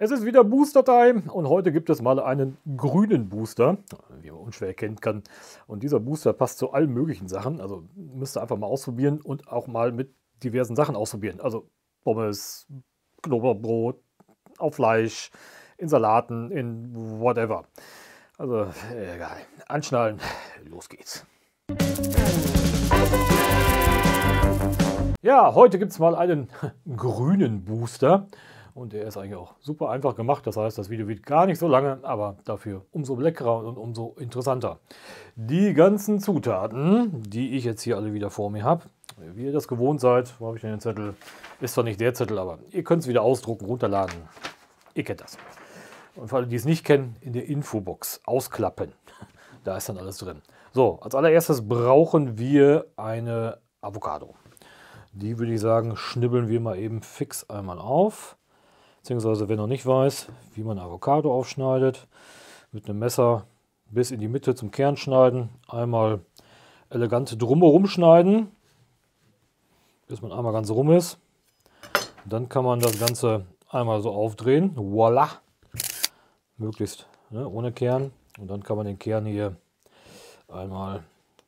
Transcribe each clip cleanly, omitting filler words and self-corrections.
Es ist wieder Booster-Time und heute gibt es mal einen grünen Booster, wie man unschwer erkennen kann. Und dieser Booster passt zu allen möglichen Sachen. Also müsst ihr einfach mal ausprobieren und auch mal mit diversen Sachen ausprobieren. Also Pommes, Knoblauchbrot, auf Fleisch, in Salaten, in whatever. Also egal. Anschnallen, los geht's. Ja, heute gibt es mal einen grünen Booster. Und der ist eigentlich auch super einfach gemacht. Das heißt, das Video wird gar nicht so lange, aber dafür umso leckerer und umso interessanter. Die ganzen Zutaten, die ich jetzt hier alle wieder vor mir habe, wie ihr das gewohnt seid, wo habe ich denn den Zettel? Ist zwar nicht der Zettel, aber ihr könnt es wieder ausdrucken, runterladen. Ihr kennt das. Und für alle, die es nicht kennen, in der Infobox ausklappen. Da ist dann alles drin. So, als allererstes brauchen wir eine Avocado. Die würde ich sagen, schnibbeln wir mal eben fix einmal auf. Beziehungsweise, wer noch nicht weiß, wie man Avocado aufschneidet, mit einem Messer bis in die Mitte zum Kern schneiden, einmal elegant drumherum schneiden, bis man einmal ganz rum ist. Dann kann man das Ganze einmal so aufdrehen, voila, möglichst ohne Kern. Und dann kann man den Kern hier einmal,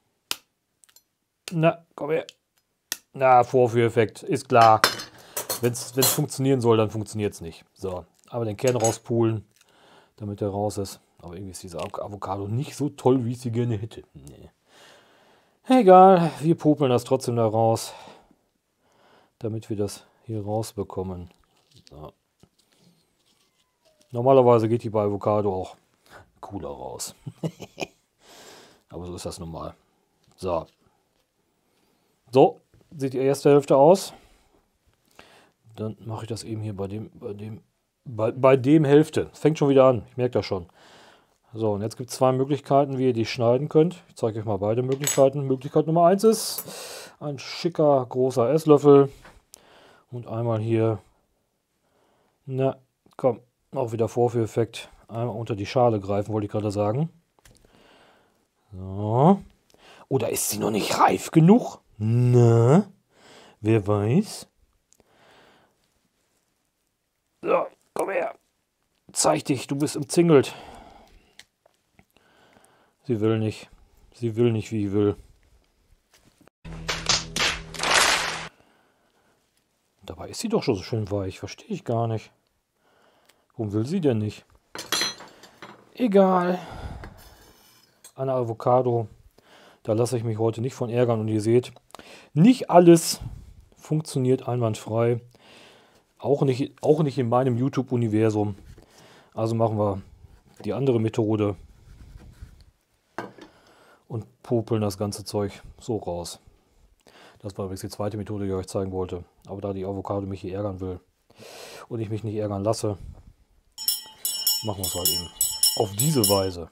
na, komm her, na, Vorführeffekt, ist klar. Wenn es funktionieren soll, dann funktioniert es nicht. So, aber den Kern rauspulen, damit er raus ist. Aber irgendwie ist diese Avocado nicht so toll, wie ich sie gerne hätte. Nee. Egal, wir popeln das trotzdem da raus, damit wir das hier rausbekommen. So. Normalerweise geht die bei Avocado auch cooler raus. Aber so ist das nun mal. So. So sieht die erste Hälfte aus. Dann mache ich das eben hier bei dem Hälfte. Es fängt schon wieder an, ich merke das schon. So, und jetzt gibt es zwei Möglichkeiten, wie ihr die schneiden könnt. Ich zeige euch mal beide Möglichkeiten. Möglichkeit Nummer 1 ist ein schicker, großer Esslöffel. Und einmal hier, na, komm, auch wieder Vorführeffekt. Einmal unter die Schale greifen, wollte ich gerade sagen. So. Oder ist sie noch nicht reif genug? Na, wer weiß? So, komm her. Zeig dich, du bist umzingelt. Sie will nicht. Sie will nicht, wie ich will. Dabei ist sie doch schon so schön weich. Verstehe ich gar nicht. Warum will sie denn nicht? Egal. Eine Avocado. Da lasse ich mich heute nicht von ärgern. Und ihr seht, nicht alles funktioniert einwandfrei. Auch nicht in meinem YouTube-Universum. Also machen wir die andere Methode und popeln das ganze Zeug so raus. Das war übrigens die zweite Methode, die ich euch zeigen wollte. Aber da die Avocado mich hier ärgern will und ich mich nicht ärgern lasse, machen wir es halt eben auf diese Weise.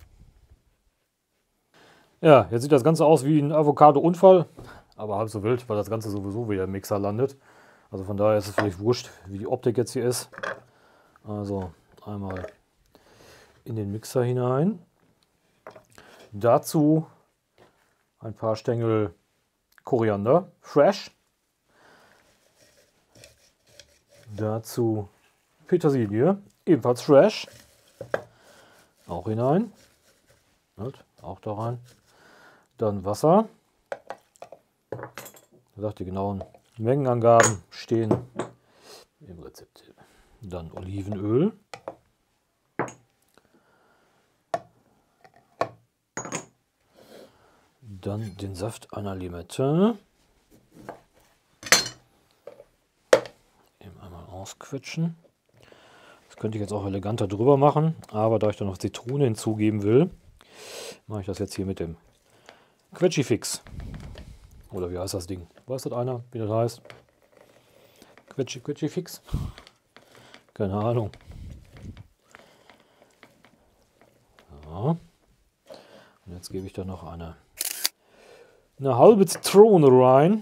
Ja, jetzt sieht das Ganze aus wie ein Avocado-Unfall, aber halb so wild, weil das Ganze sowieso wieder im Mixer landet. Also von daher ist es vielleicht wurscht, wie die Optik jetzt hier ist. Also einmal in den Mixer hinein. Dazu ein paar Stängel Koriander, fresh. Dazu Petersilie, ebenfalls fresh. Auch hinein. Und auch da rein. Dann Wasser. Da sagt die genauen Mengenangaben stehen im Rezept. Dann Olivenöl. Dann den Saft einer Limette. Eben einmal ausquetschen. Das könnte ich jetzt auch eleganter drüber machen, aber da ich da noch Zitrone hinzugeben will, mache ich das jetzt hier mit dem Quetschifix. Oder wie heißt das Ding? Weiß das einer, wie das heißt? Quetschifix? Keine Ahnung. So. Und jetzt gebe ich da noch eine halbe Zitrone rein.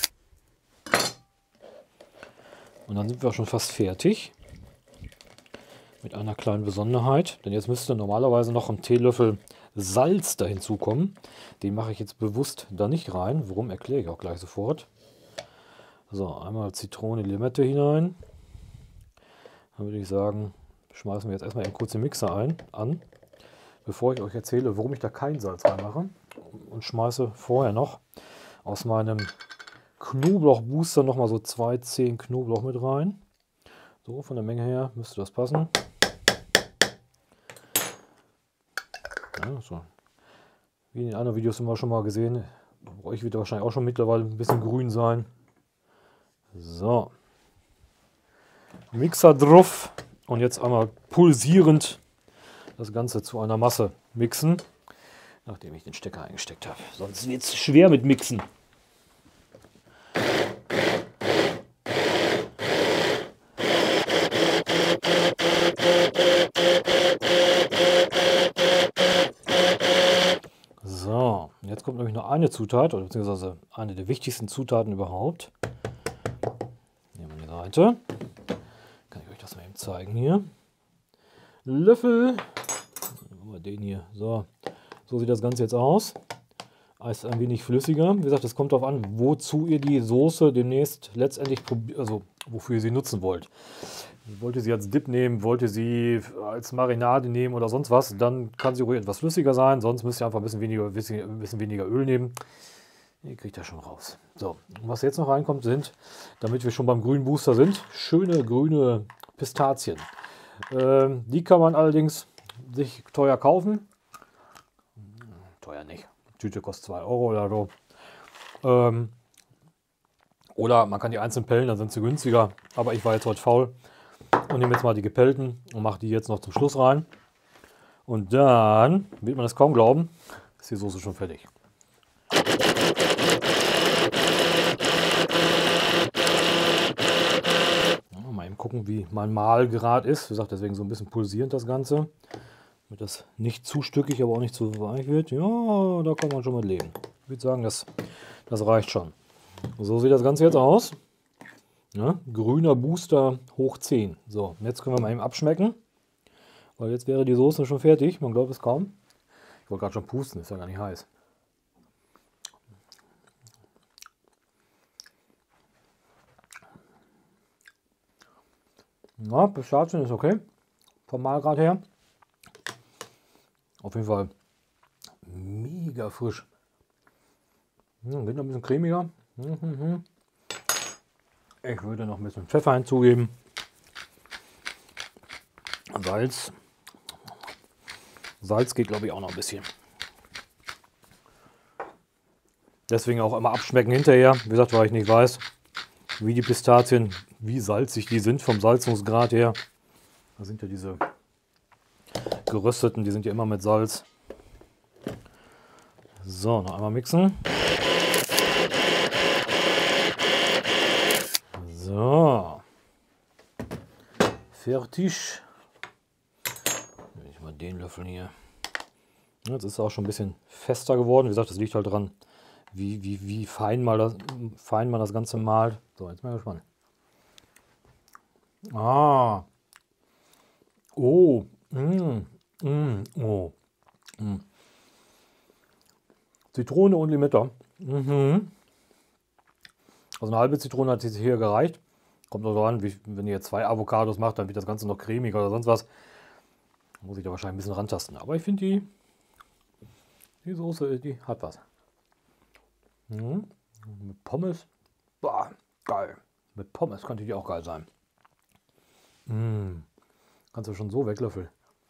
Und dann sind wir schon fast fertig. Mit einer kleinen Besonderheit. Denn jetzt müsste normalerweise noch ein Teelöffel Salz da hinzukommen. Den mache ich jetzt bewusst da nicht rein. Warum, erkläre ich auch gleich sofort. So, einmal Zitrone, Limette hinein. Dann würde ich sagen, schmeißen wir jetzt erstmal kurz den Mixer an, bevor ich euch erzähle, warum ich da kein Salz reinmache. Und schmeiße vorher noch aus meinem Knoblauchbooster nochmal so 2 Zehen Knoblauch mit rein. So, von der Menge her müsste das passen. Ja, so. Wie in den anderen Videos immer schon mal gesehen, bei euch wird wahrscheinlich auch schon mittlerweile ein bisschen grün sein. So. Mixer drauf und jetzt einmal pulsierend das Ganze zu einer Masse mixen, nachdem ich den Stecker eingesteckt habe. Sonst wird es schwer mit Mixen. So, jetzt kommt nämlich noch eine Zutat, oder beziehungsweise eine der wichtigsten Zutaten überhaupt. Nehmen wir die Seite. Kann ich euch das mal eben zeigen hier. Löffel. Mal den hier. So, so sieht das Ganze jetzt aus. Ist ein wenig flüssiger. Wie gesagt, es kommt darauf an, wozu ihr die Soße demnächst letztendlich, also wofür ihr sie nutzen wollt. Wollt ihr sie als Dip nehmen, wollt ihr sie als Marinade nehmen oder sonst was, dann kann sie ruhig etwas flüssiger sein. Sonst müsst ihr einfach ein bisschen weniger Öl nehmen. Ihr kriegt das schon raus. So, und was jetzt noch reinkommt, sind, damit wir schon beim grünen Booster sind, schöne grüne Pistazien. Die kann man allerdings sich teuer kaufen. Teuer nicht. Die Tüte kostet 2 Euro oder so. Oder man kann die einzeln pellen, dann sind sie günstiger. Aber ich war jetzt heute faul und nehme jetzt mal die gepellten und mache die jetzt noch zum Schluss rein. Und dann, wird man das kaum glauben, ist die Soße schon fertig. Mal eben gucken, wie mein Mahlgrad ist. Wie gesagt, deswegen so ein bisschen pulsierend das Ganze. Damit das nicht zu stückig, aber auch nicht zu weich wird. Ja, da kann man schon mit leben. Ich würde sagen, das reicht schon. So sieht das Ganze jetzt aus. Ja, grüner Booster hoch 10. So, jetzt können wir mal eben abschmecken. Weil jetzt wäre die Soße schon fertig. Man glaubt es kaum. Ich wollte gerade schon pusten, ist ja gar nicht heiß. Na, Pistazien ist okay. Vom Mahlgrad her. Auf jeden Fall mega frisch. Wird noch ein bisschen cremiger. Ich würde noch ein bisschen Pfeffer hinzugeben. Salz. Salz geht, glaube ich, auch noch ein bisschen. Deswegen auch immer abschmecken hinterher. Wie gesagt, weil ich nicht weiß, wie die Pistazien, wie salzig die sind vom Salzungsgrad her. Da sind ja diese gerösteten, die sind ja immer mit Salz. So, noch einmal mixen. So. Fertig. Nehme ich mal den Löffel hier. Jetzt ist es auch schon ein bisschen fester geworden. Wie gesagt, das liegt halt dran, wie fein man das Ganze malt. So, jetzt mal gespannt. Ah. Oh. Oh. Zitrone und Limette. Also eine halbe Zitrone hat jetzt hier gereicht. Kommt noch an, wenn ihr jetzt 2 Avocados macht, dann wird das Ganze noch cremiger oder sonst was. Muss ich da wahrscheinlich ein bisschen rantasten. Aber ich finde die Soße, die hat was. Mit Pommes. Boah, geil. Mit Pommes könnte die auch geil sein. Kannst du schon so weglöffeln.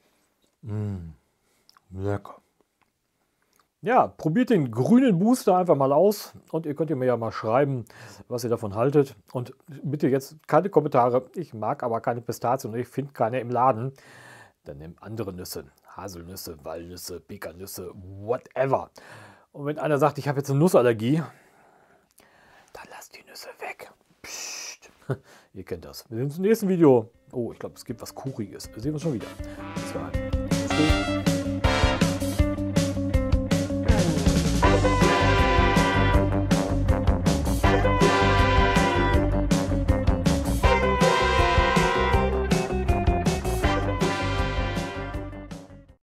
Lecker. Ja, probiert den grünen Booster einfach mal aus und ihr könnt mir ja mal schreiben, was ihr davon haltet. Und bitte jetzt keine Kommentare. Ich mag aber keine Pistazien und ich finde keine im Laden. Dann nehmt andere Nüsse. Haselnüsse, Walnüsse, Pekannüsse, whatever. Und wenn einer sagt, ich habe jetzt eine Nussallergie, dann lasst die Nüsse weg. Psst. Ihr kennt das. Wir sehen uns im nächsten Video. Oh, ich glaube, es gibt was Kuriges. Wir sehen uns schon wieder. Bis dann.